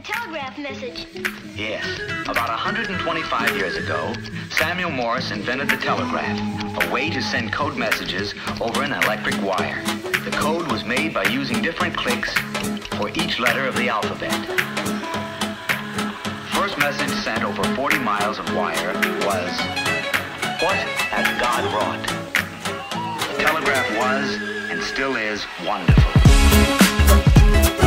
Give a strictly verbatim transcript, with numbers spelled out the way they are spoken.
telegraph message. Yes. About one hundred twenty-five years ago, Samuel Morse invented the telegraph, a way to send code messages over an electric wire. The code was made by using different clicks for each letter of the alphabet. First message sent over forty miles of wire was, "What has God wrought?" The telegraph was, and still is, wonderful.